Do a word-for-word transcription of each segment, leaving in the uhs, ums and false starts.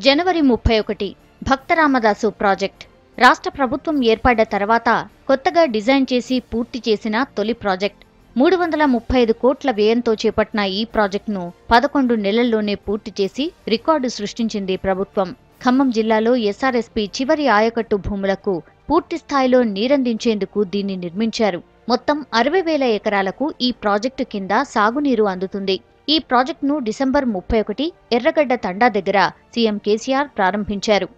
జనవరి ముప్పై ఒకటి భక్తరామదాసు ప్రాజెక్ట్ రాష్ట్ర ప్రభుత్వం ఏర్పడ్డ తర్వాత కొత్తగా డిజైన్ చేసి పూర్తి చేసిన తొలి ప్రాజెక్ట్. మూడు వందల ముప్పై ఐదు కోట్ల వ్యయంతో చేపట్టిన ఈ ప్రాజెక్టును పదకొండు నెలల్లోనే పూర్తి చేసి రికార్డు సృష్టించింది ప్రభుత్వం. ఖమ్మం జిల్లాలో ఎస్ఆర్ఎస్పీ చివరి ఆయకట్టు భూములకు పూర్తి స్థాయిలో నీరందించేందుకు దీన్ని నిర్మించారు. మొత్తం అరవై వేల ఎకరాలకు ఈ ప్రాజెక్టు కింద సాగునీరు అందుతుంది. ఈ ప్రాజెక్టును డిసెంబర్ ముప్పై ఒకటి ఎర్రగడ్డ తండా దగ్గర సీఎం కేసీఆర్ ప్రారంభించారు.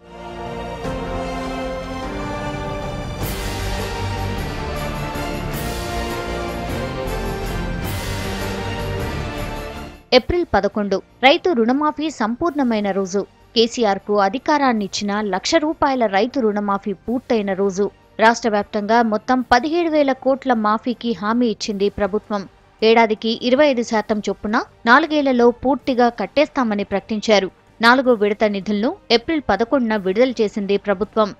ఏప్రిల్ పదకొండు రైతు రుణమాఫీ సంపూర్ణమైన రోజు. కేసీఆర్ కు అధికారాన్నిచ్చిన లక్ష రూపాయల రైతు రుణమాఫీ పూర్తయిన రోజు. రాష్ట్ర వ్యాప్తంగా మొత్తం పదిహేడు వేల కోట్ల మాఫీకి హామీ ఇచ్చింది ప్రభుత్వం. ఏడాదికి ఇరవై ఐదు శాతం చొప్పున నాలుగేళ్లలో పూర్తిగా కట్టేస్తామని ప్రకటించారు. నాలుగో విడత నిధులను ఏప్రిల్ పదకొండున విడుదల చేసింది ప్రభుత్వం.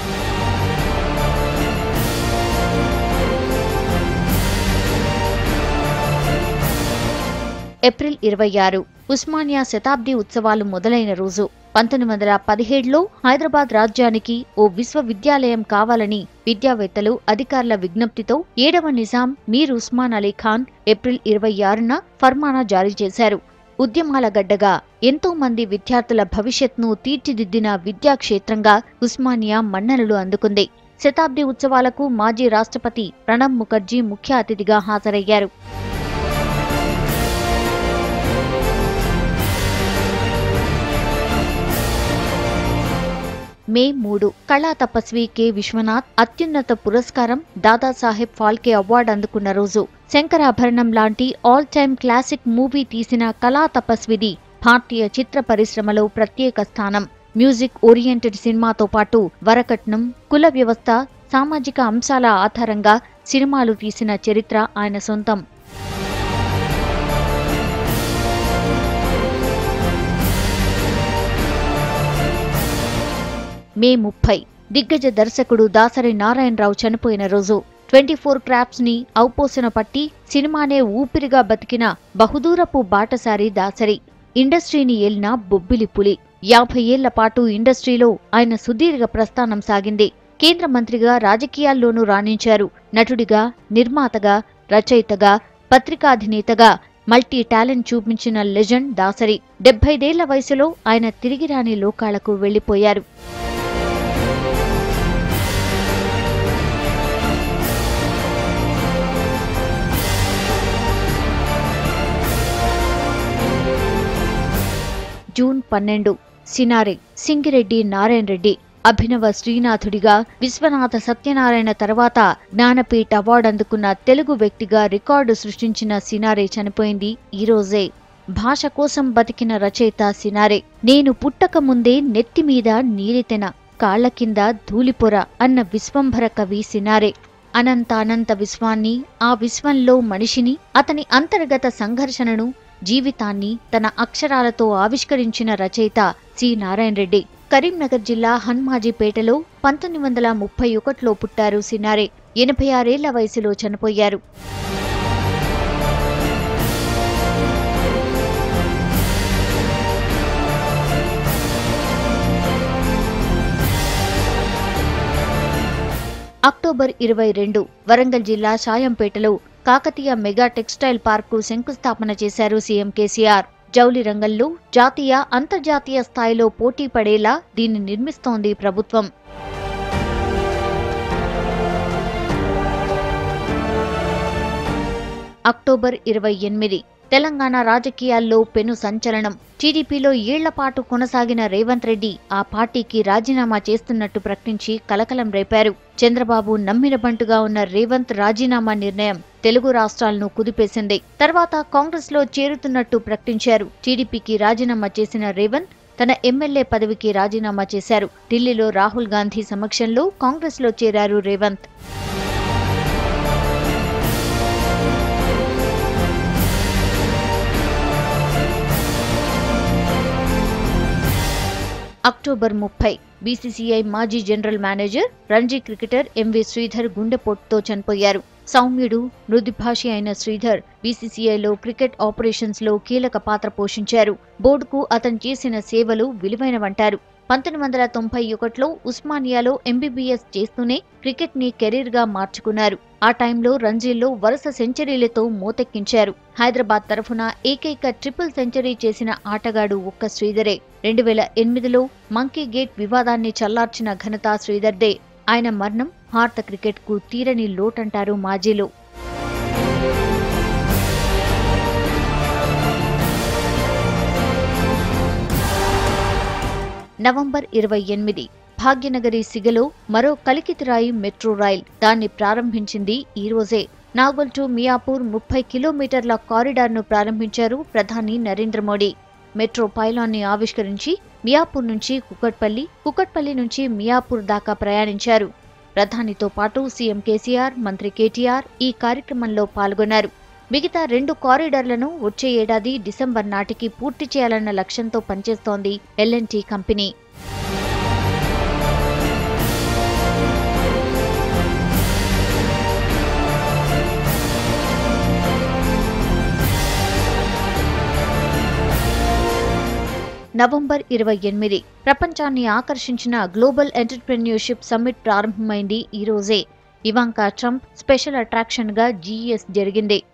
ఏప్రిల్ ఇరవై ఆరు ఉస్మానియా శతాబ్ది ఉత్సవాలు మొదలైన రోజు. పంతొమ్మిది వందల పదిహేడులో హైదరాబాద్ రాజ్యానికి ఓ విశ్వవిద్యాలయం కావాలని విద్యావేత్తలు అధికారుల విజ్ఞప్తితో ఏడవ నిజాం మీర్ ఉస్మాన్ అలీ ఖాన్ ఏప్రిల్ ఇరవై ఆరున ఫర్మానా జారీ చేశారు. ఉద్యమాల గడ్డగా ఎంతో మంది విద్యార్థుల భవిష్యత్ను తీర్చిదిద్దిన విద్యాక్షేత్రంగా ఉస్మానియా మన్ననలు అందుకుంది. శతాబ్ది ఉత్సవాలకు మాజీ రాష్ట్రపతి ప్రణబ్ ముఖర్జీ ముఖ్య అతిథిగా హాజరయ్యారు. మే మూడు కళా తపస్వి కె విశ్వనాథ్ అత్యున్నత పురస్కారం దాదాసాహెబ్ ఫాల్కే అవార్డు అందుకున్న రోజు. శంకరాభరణం లాంటి ఆల్ టైమ్ క్లాసిక్ మూవీ తీసిన కళా తపస్విది భారతీయ చిత్ర పరిశ్రమలో ప్రత్యేక స్థానం. మ్యూజిక్ ఓరియంటెడ్ సినిమాతో పాటు వరకట్నం, కుల వ్యవస్థ, సామాజిక అంశాల ఆధారంగా సినిమాలు తీసిన చరిత్ర ఆయన సొంతం. మే ముప్పై దిగ్గజ దర్శకుడు దాసరి నారాయణరావు చనిపోయిన రోజు. ట్వంటీ ఫోర్ క్రాఫ్ట్స్ ని ఔపోసన పట్టి సినిమానే ఊపిరిగా బతికిన బహుదూరపు బాటసారి దాసరి. ఇండస్ట్రీని ఏలిన బొబ్బిలి పులి. యాభై ఏళ్ల పాటు ఇండస్ట్రీలో ఆయన సుదీర్ఘ ప్రస్థానం సాగింది. కేంద్ర మంత్రిగా రాజకీయాల్లోనూ రాణించారు. నటుడిగా, నిర్మాతగా, రచయితగా, పత్రికాధినేతగా మల్టీ టాలెంట్ చూపించిన లెజెండ్ దాసరి. డెబ్బైదేళ్ల వయసులో ఆయన తిరిగిరాని లోకాలకు వెళ్లిపోయారు. జూన్ పన్నెండు సినారె సింగిరెడ్డి నారాయణ రెడ్డి అభినవ శ్రీనాథుడిగా, విశ్వనాథ సత్యనారాయణ తర్వాత జ్ఞానపీఠ అవార్డు అందుకున్న తెలుగు వ్యక్తిగా రికార్డు సృష్టించిన సినారె చనిపోయింది ఈ రోజే. భాష కోసం బతికిన రచయిత సినారె. నేను పుట్టక ముందే నెత్తిమీద నీలితెన, కాళ్ల కింద ధూళిపొర అన్న విశ్వంభర కవి సినారె. అనంత అనంత విశ్వాన్ని, ఆ విశ్వంలో మనిషిని, అతని అంతర్గత సంఘర్షణను, జీవితాన్ని తన అక్షరాలతో ఆవిష్కరించిన రచయిత సి నారాయణ రెడ్డి. కరీంనగర్ జిల్లా హన్మాజీపేటలో పంతొమ్మిది వందల ముప్పై ఒకటిలో పుట్టారు సినారె. ఎనభై ఆరేళ్ల వయసులో చనిపోయారు. అక్టోబర్ ఇరవై రెండు వరంగల్ జిల్లా షాయంపేటలో కాకతీయ మెగా టెక్స్టైల్ పార్కు శంకుస్థాపన చేశారు సీఎం కేసీఆర్. జౌలి రంగంలో జాతీయ, అంతర్జాతీయ స్థాయిలో పోటీ పడేలా దీన్ని నిర్మిస్తోంది ప్రభుత్వం. అక్టోబర్ ఇరవై ఎనిమిది తెలంగాణ రాజకీయాల్లో పెను సంచలనం. టీడీపీలో ఏళ్లపాటు కొనసాగిన రేవంత్ రెడ్డి ఆ పార్టీకి రాజీనామా చేస్తున్నట్టు ప్రకటించి కలకలం రేపారు. చంద్రబాబు నమ్మిన బంటుగా ఉన్న రేవంత్ రాజీనామా నిర్ణయం తెలుగు రాష్ట్రాలను కుదిపేసింది. తర్వాత కాంగ్రెస్ లో చేరుతున్నట్టు ప్రకటించారు. టీడీపీకి రాజీనామా చేసిన రేవంత్ తన ఎమ్మెల్యే పదవికి రాజీనామా చేశారు. ఢిల్లీలో రాహుల్ గాంధీ సమక్షంలో కాంగ్రెస్ లో చేరారు రేవంత్. అక్టోబర్ ముప్పై బీసీసీఐ మాజీ general manager, Ranji cricketer MV Sridhar గుండెపోటుతో చనిపోయారు. సౌమ్యుడు, మృదుభాషి అయిన శ్రీధర్ బీసీసీఐలో క్రికెట్ ఆపరేషన్స్ లో కీలక పాత్ర పోషించారు. బోర్డుకు అతను చేసిన సేవలు విలువైనవంటారు. పంతొమ్మిది వందల తొంభై ఒకటిలో ఉస్మానియాలో ఎంబీబీఎస్ చేస్తూనే క్రికెట్ ని కెరీర్ గా మార్చుకున్నారు. ఆ టైంలో రంజీల్లో వరుస సెంచరీలతో మోతెక్కించారు. హైదరాబాద్ తరఫున ఏకైక ట్రిపుల్ సెంచరీ చేసిన ఆటగాడు ఒక్క శ్రీధరే. రెండు వేల ఎనిమిదిలో మంకీ గేట్ వివాదాన్ని చల్లార్చిన ఘనత శ్రీధర్దే. ఆయన మరణం భారత క్రికెట్ కు తీరని లోటంటారు మాజీలు. నవంబర్ ఇరవై ఎనిమిది భాగ్యనగరి సిగలో మరో కలికితిరాయి మెట్రో రైల్. దాన్ని ప్రారంభించింది ఈ రోజే. నాగోల్ టు మియాపూర్ ముప్పై కిలోమీటర్ల కారిడార్ను ప్రారంభించారు ప్రధాని నరేంద్ర మోడీ. మెట్రో పైలాన్ని ఆవిష్కరించి మియాపూర్ నుంచి కుకట్పల్లి, కుకట్పల్లి నుంచి మియాపూర్ దాకా ప్రయాణించారు. ప్రధానితో పాటు సీఎం కేసీఆర్, మంత్రి కేటీఆర్ ఈ కార్యక్రమంలో పాల్గొన్నారు. మిగతా రెండు కారిడార్లను వచ్చే ఏడాది డిసెంబర్ నాటికి పూర్తి చేయాలన్న లక్ష్యంతో పనిచేస్తోంది L and T company. November ఇరవై ఎనిమిది ప్రపంచాన్ని ఆకర్షించిన గ్లోబల్ ఎంటర్‌ప్రెన్యూర్‌షిప్ సమ్మిట్ ప్రారంభమైంది ఈ రోజే. ఇవాంకా ట్రంప్ స్పెషల్ అట్రాక్షన్ గా జీఈఎస్ జరిగింది.